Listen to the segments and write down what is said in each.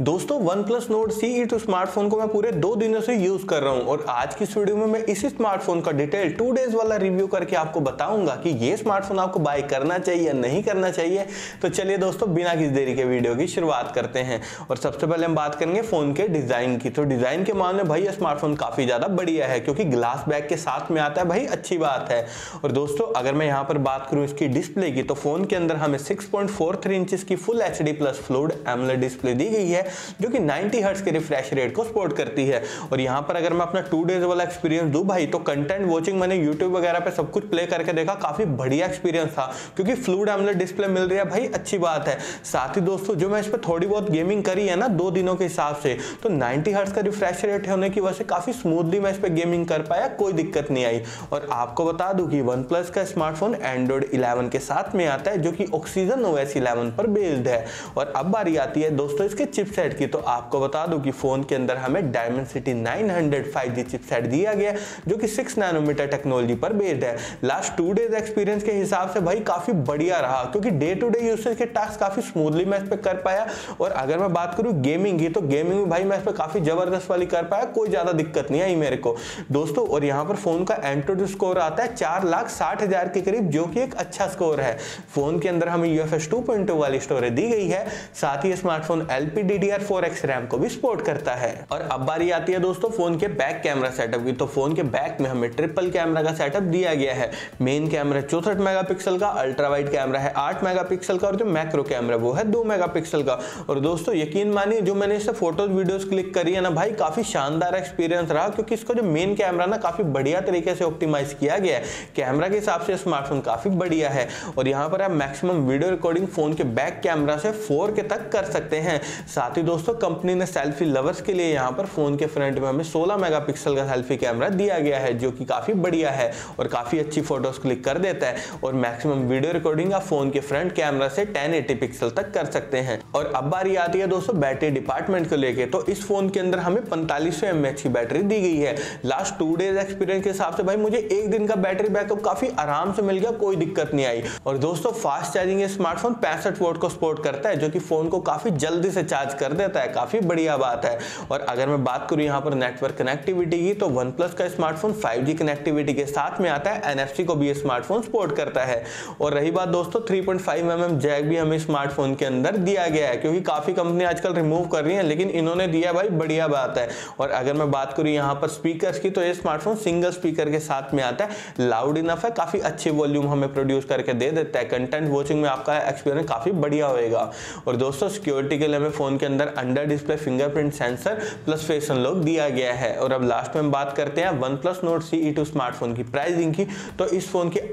दोस्तों OnePlus Nord CE2 smartphone को मैं पूरे 2 दिनों से यूज कर रहा हूं और आज की इस वीडियो में मैं इसी स्मार्टफोन का डिटेल 2 डेज वाला रिव्यू करके आपको बताऊंगा कि ये स्मार्टफोन आपको बाय करना चाहिए या नहीं करना चाहिए। तो चलिए दोस्तों बिना किसी देरी के वीडियो की शुरुआत करते हैं और सबसे पहले हम बात करेंगे फोन के डिजाइन की। तो डिजाइन के मामले में भाई ये स्मार्टफोन काफी ज्यादा बढ़िया है क्योंकि ग्लास बैक के साथ में आता है, भाई अच्छी बात है। और दोस्तों अगर मैं यहाँ पर बात करूँ इसकी डिस्प्ले की तो फोन के अंदर हमें 6.43 इंचेस की full HD plus fluid AMOLED display दी गई है जो कि 90 हर्ट्ज के रिफ्रेश रेट को सपोर्ट करती है। और यहाँ पर अगर मैं अपना 2 डेज वाला एक्सपीरियंस दूं भाई तो कंटेंट वॉचिंग मैंने यूट्यूब वगैरह पे सब कुछ प्ले करके देखा, काफी बढ़िया एक्सपीरियंस था क्योंकि फ्लूइड एमोलेड डिस्प्ले मिल रही है, भाई अच्छी बात है। साथ ही दोस्तों जो मैं इस पर थोड़ी बहुत गेमिंग करी है ना 2 दिनों के हिसाब से, तो 90 हर्ट्ज का रिफ्रेश रेट होने की वजह से काफी स्मूथली मैं इस पर गेमिंग कर पाया, कोई दिक्कत नहीं आई। और आपको बता दूं कि OnePlus का स्मार्टफोन एंड्रॉइड 11 के साथ में आता है जो कि ऑक्सीजन OS 11 पर बेस्ड है। और अब बारी आती है दोस्तों इसके चिपसेट की। तो आपको बता दूं कि फोन के अंदर हमें Dimensity 900 5G चिपसेट दिया गया जो कि 6 नैनोमीटर टेक्नोलॉजी पर बेस्ड है। लास्ट 2 डेज एक्सपीरियंस के हिसाब से भाई काफी बढ़िया रहा क्योंकि डे टू डे यूसेज के टास्क काफी स्मूथली मैं इस पे कर पाया। और अगर मैं बात करूं गेमिंग की तो गेमिंग में भाई मैं इस पे काफी जबरदस्त वाली कर पाया, कोई ज्यादा दिक्कत नहीं आई मेरे को दोस्तों। और यहाँ पर फोन का एंट्रोड स्कोर आता है 4,60,000 के करीब जो कि एक अच्छा स्कोर है। फोन के अंदर हमें UFS 2.2 वाली स्टोरेज दी गई है, साथ ही स्मार्टफोन LPDDR4X रैम को भी सपोर्ट करता है। और अब बारी आती है दोस्तों फोन के बैक कैमरा सेटअप की। तो फोन के बैक में हमें ट्रिपल कैमरा का सेटअप दिया गया है। मेन कैमरा 64 मेगापिक्सल का, अल्ट्रा वाइड कैमरा है 8 मेगापिक्सल का और जो मैक्रो कैमरा वो है 2 मेगापिक्सल का। और दोस्तों यकीन मानिए जो मैंने इससे फोटोज वीडियोस क्लिक करी है ना भाई, काफी शानदार एक्सपीरियंस रहा क्योंकि इसका जो मेन कैमरा ना काफी बढ़िया तरीके से ऑप्टिमाइज किया गया है। कैमरा के हिसाब से स्मार्टफोन काफी बढ़िया है। और यहाँ पर आप मैक्सिमम वीडियो रिकॉर्डिंग फोन के बैक कैमरा से 4K तक कर सकते हैं। साथ ही दोस्तों कंपनी ने सेल्फी लवर्स के लिए यहाँ पर फोन के फ्रंट में हमें 16 मेगापिक्सल का सेल्फी कैमरा दिया गया है जो कि काफी बढ़िया है और काफी अच्छी फोटोज क्लिक कर देता है। और मैक्सिमम वीडियो रिकॉर्डिंग आप फोन के फ्रंट कैमरा से 1080 पिक्सल तक कर सकते हैं। और अब बारी आती है दोस्तों बैटरी डिपार्टमेंट को लेके। तो इस फोन के अंदर हमें 4500 mAh की बैटरी दी गई है। लास्ट 2 डेज एक्सपीरियंस के हिसाब से भाई मुझे एक दिन का बैटरी बैकअप काफी आराम से मिल गया, कोई दिक्कत नहीं आई। और दोस्तों फास्ट चार्जिंग स्मार्टफोन 65 वोल्ट को सपोर्ट करता है जो कि फोन को काफी जल्दी से चार्ज कर देता है, काफी बढ़िया बात है। और अगर मैं बात करूं यहाँ पर नेटवर्क कनेक्टिविटी की तो OnePlus का स्मार्टफोन 5G कनेक्टिविटी के साथ में आता है, NFC को भी ये स्मार्टफोन सपोर्ट करता है। और रही बात दोस्तों 3.5mm जैक भी हमें स्मार्टफोन के अंदर दिया गया है क्योंकि काफी कंपनी आजकल रिमूव कर रही है लेकिन इन्होंने दिया भाई, बढ़िया बात है। और अगर मैं बात करूं यहाँ पर स्पीकर्स की तो ये स्मार्टफोन सिंगल स्पीकर के साथ में आता है, लाउड इनफ है, काफी अच्छे वॉल्यूम हमें प्रोड्यूस करके दे देता है। कंटेंट वॉचिंग में आपका एक्सपीरियंस काफी बढ़िया होएगा। और दोस्तों सिक्योरिटी के लिए हमें फोन के अंदर under display fingerprint sensor plus face unlock दिया गया है। और अब लास्ट में हम बात करते हैं OnePlus Nord CE2 स्मार्टफोन की प्राइसिंग की। तो इस फोन की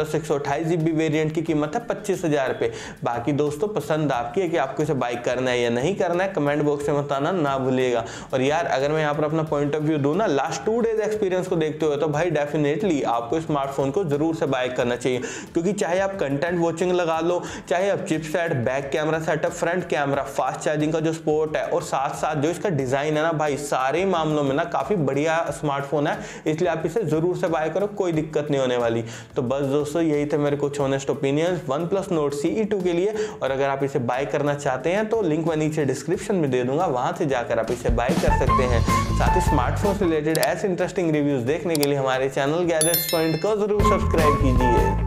8+128GB वेरिएंट की कीमत है 25,000 रुपए। बाकी दोस्तों पसंद आपकी है कि आपको इसे बाय करना है या नहीं करना है, कमेंट बॉक्स में बताना ना भूलिएगा। और यार अगर मैं यहाँ पर अपना पॉइंट ऑफ व्यू दूं ना लास्ट 2 डेज एक्सपीरियंस को देखते हुए तो भाई डेफिनेटली आपको स्मार्टफोन को जरूर से बाय करना चाहिए क्योंकि चाहे आप कंटेंट वॉचिंग लगा लो, चाहे आप chipset, back camera setup, front camera, fast charging का जो सपोर्ट है और साथ साथ जो इसका डिजाइन है ना भाई, सारे मामलों में ना काफी बढ़िया स्मार्टफोन है, इसलिए आप इसे जरूर से बाय करो, कोई दिक्कत नहीं होने वाली। तो बस दोस्तों यही थे मेरे कुछ honest opinions OnePlus Nord CE2 के लिए। और अगर आप इसे बाय करना चाहते हैं तो लिंक मैं नीचे डिस्क्रिप्शन में दे दूंगा, वहां से जाकर आप इसे बाय कर सकते हैं। साथ ही स्मार्टफोन से रिलेटेड ऐसे इंटरेस्टिंग रिव्यूज देखने के लिए हमारे चैनल गैजेट्स पॉइंट को जरूर सब्सक्राइब कीजिए।